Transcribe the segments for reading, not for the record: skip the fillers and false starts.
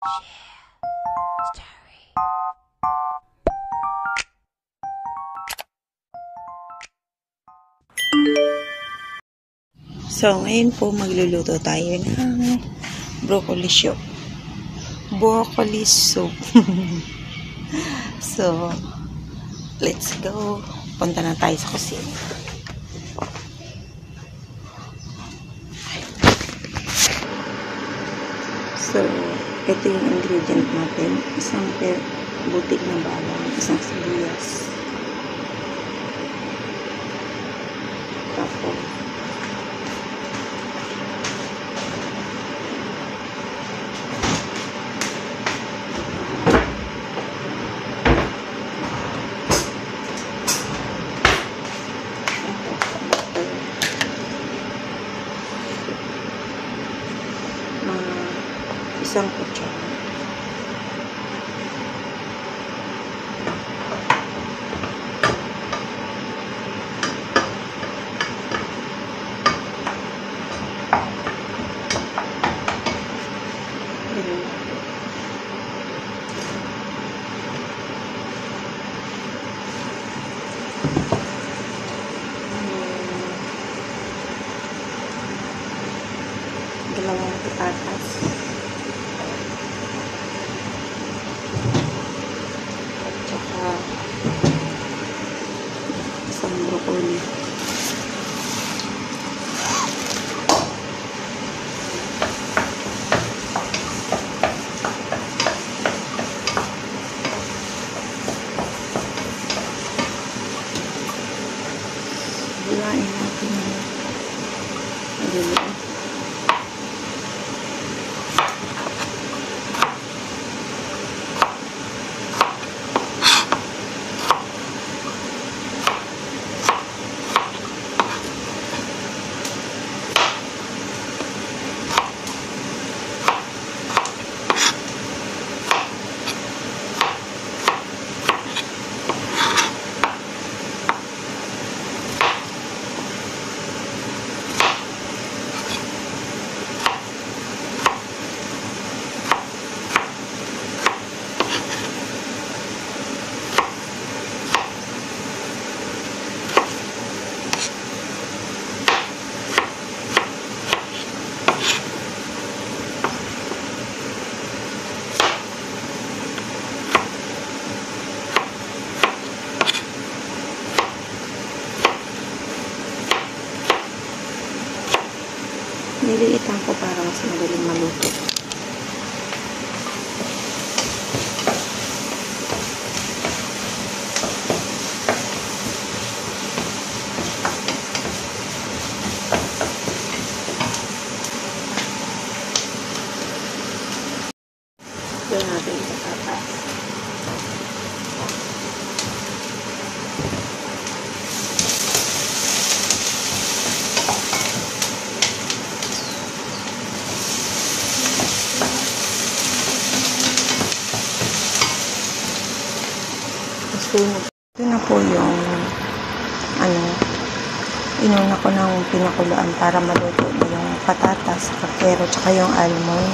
So, ngayon po magluluto tayo ng broccoli soup. Broccoli soup. So, let's go. Punta na tayo sa kusina. So, ito yung ingredient natin. Isang butik na bawang, isang sibuyas. Tapos, isang kutsara. Dalawang patatas. Isang broccoli. Hilain natin yung maliliit. Nililiitan ko para mas madaling maluto. Doon natin sa patatas. Ito na po yung inuna ko ng pinakulaan para maluto yung patatas, kakero, tsaka yung almond.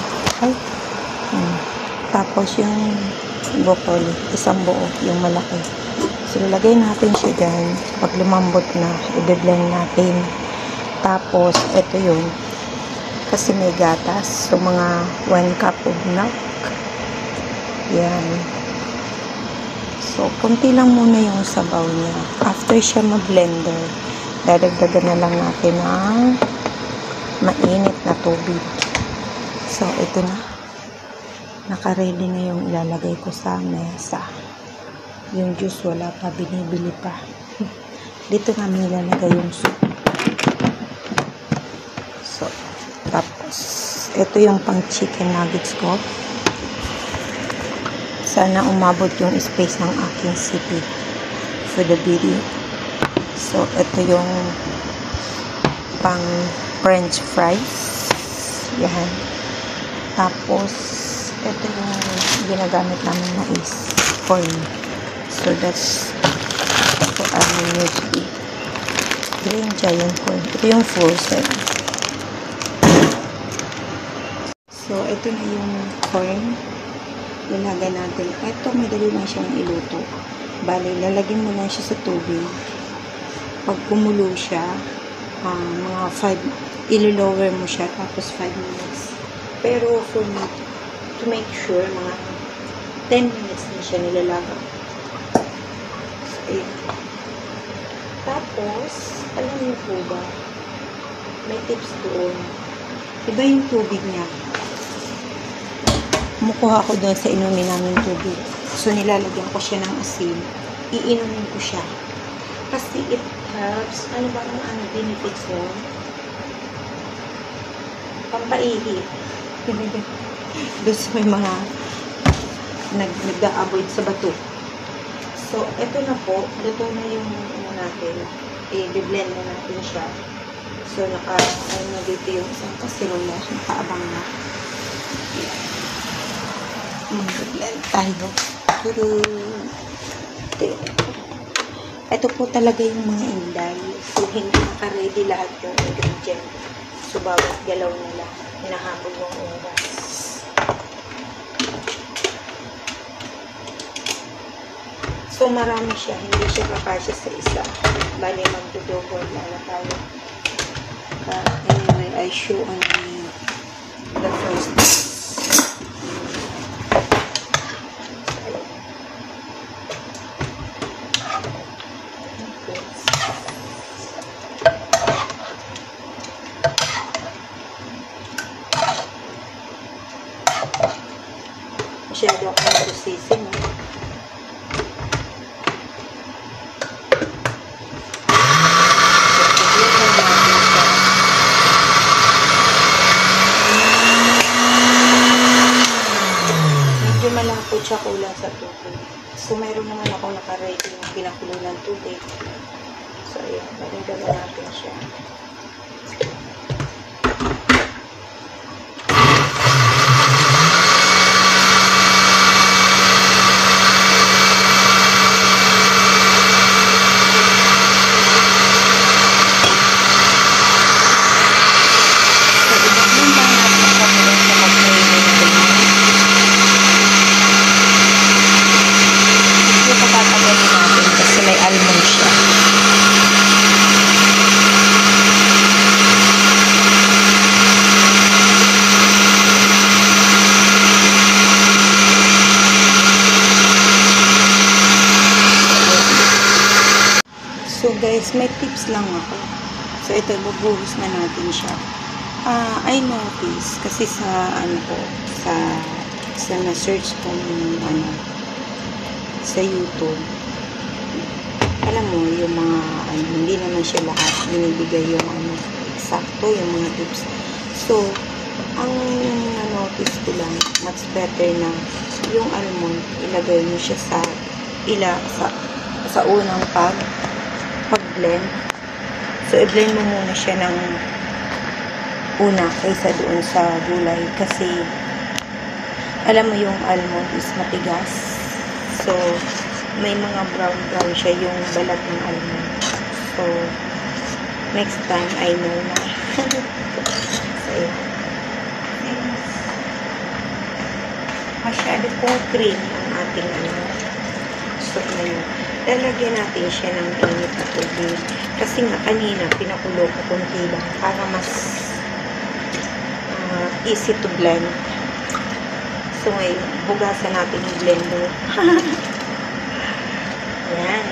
Tapos yung broccoli, isang buo, yung malaki. So, ilagay natin siya dyan. Pag lumambot na, i-blend natin. Tapos, ito yun. Kasi may gatas. So, mga 1 cup of milk. Yan. So, konti lang muna yung sabaw niya. After siya mag-blender, dadagdagan na lang natin ng mainit na tubig. So, ito na. Naka-ready na yung ilalagay ko sa mesa. Yung juice, wala pa. Binibili pa. Dito namin ilalagay yung soup. So, tapos, ito yung pang chicken nuggets ko. Sana umabot yung space ng aking CP for the video. So, ito yung pang french fries. Yan. Tapos, ito yung ginagamit namin na is corn. So, that's what I need to eat. Green giant corn. Ito yung frozen. So, ito na yung corn. Nilaga natin. Ito, madali lang siyang iluto. Bale, lalagyan mo lang siya sa tubig. Pag kumulo siya, mga 5, ilo-lower mo siya, tapos 5 minutes. Pero for me, to make sure, mga 10 minutes na siya nilalaga. So, ayun. Tapos, alam niyo po ba, may tips doon. Iba yung tubig niya. Kumukuha ako doon sa inumin namin tubig. So, nilalagyan ko siya ng asin. Iinumin ko siya. Kasi it helps. Ano ba ang benefits mo? Pampaihi. Doon sa may mga nag-avoid sa bato. So, eto na po. Luto na yung ano natin. I-blend na natin siya. So, na dito yung isang kasilula. Nakaabang na. Mag-blend tayo. Ito po talaga yung mga inday. So, hindi naka-ready lahat yung ingredient. So, bawat galaw nila. Hinahabol yung oras. So, marami siya. Hindi siya kakasya sa isa. Bali, magdodobol na tayo. Anyway, I show only the first. Masyado ako nagsusising. Medyo malapot siya, kulang sa tubig. So, mayroon naman ako naka-ready yung pinakulo ng tubig. So, ayan. Maringgan natin siya. So guys, may tips lang ako. So ito, bubuhos na natin siya. I notice kasi sa na-search ko ng sa YouTube. Alam mo, yung mga hindi naman siya lahat binibigay yung eksakto, yung mga tips. So, ang na-notice ko lang, much better na yung almond, ilagay mo siya sa unang pag-blend. So, i-blend mo muna siya ng una kaysa doon sa gulay. Kasi, alam mo yung almond is matigas. So, may mga brown siya yung balat ng almond. So, next time, I know na. So, masyado pong cream ang ating soup na yun. Lalagyan natin siya ng init na tubig. Kasi nga kanina, pinakulo ko kunti lang para mas easy to blend. So ngayon, hugasan natin yung blender. Yan.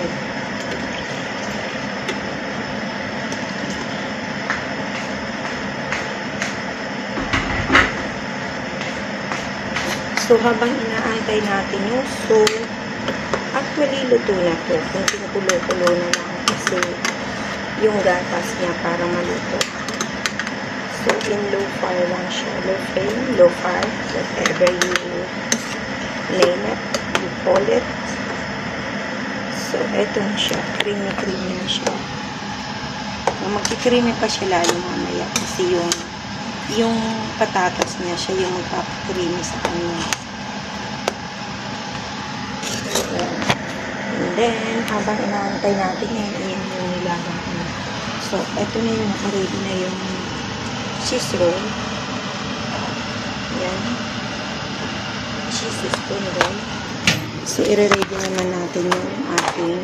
So habang inaantay natin yung soup, actually, luto na to. Kung pinukulo-kulo na lang kasi yung gatas niya para maluto. So, in low fire lang siya. Low flame, low fire, whatever you name it, you call it. So, eto na siya. Creamy na siya. Magkikreamy pa siya lalo mamaya kasi yung patatas niya siya yung magpapakreamy sa kanya. And then, habang inaantay natin yan, ayan yung nilagang ko. So, eto na yung naka-ready na yung cheese roll. Yan. cheese spoon doon. So, i-ready naman natin yung ating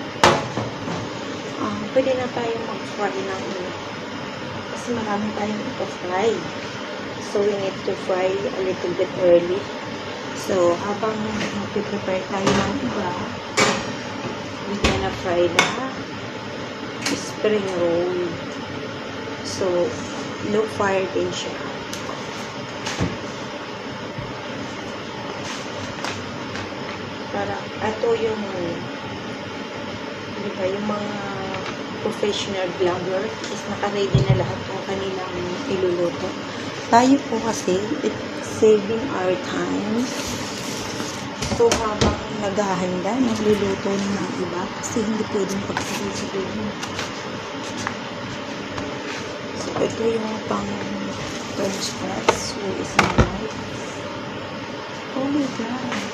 pwede na tayo mag-fry ng kasi marami tayong ito-fry. So, we need to fry a little bit early. So, habang mag-prepare tayo ng iba, we gonna fry the spring roll. So, low fire din siya. Para, ito yung di ba, yung mga professional vlogger is naka-ready na lahat ng kanilang iluluto. Tayo po kasi, it's saving our time. So, habang naghahanda, nagluluto ng iba, kasi hindi pwedeng pagsasabay-sabay. So, ito yung pang French fries. Where is my knife? Oh my God!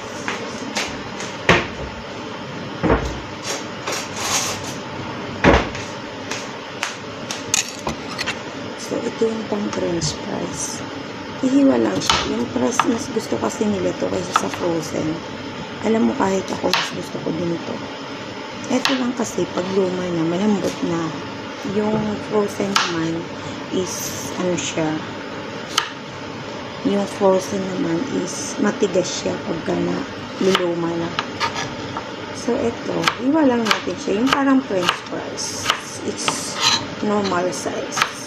So, ito yung pang French fries. Ihiwa lang siya. Yung fries, mas gusto kasi nila to kaysa sa frozen. Alam mo, kahit ako, mas gusto ko din ito. Ito lang kasi, pag luma na, malambot na. Yung frozen naman is, ano siya, yung frozen naman is matigas siya pagka na luluma na. So, ito, iwa lang natin siya. Yung parang French fries. It's normal size.